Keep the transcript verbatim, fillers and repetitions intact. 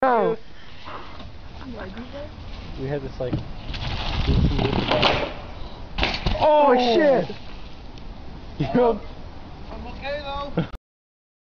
Oh. We had this like. Oh shit! You know,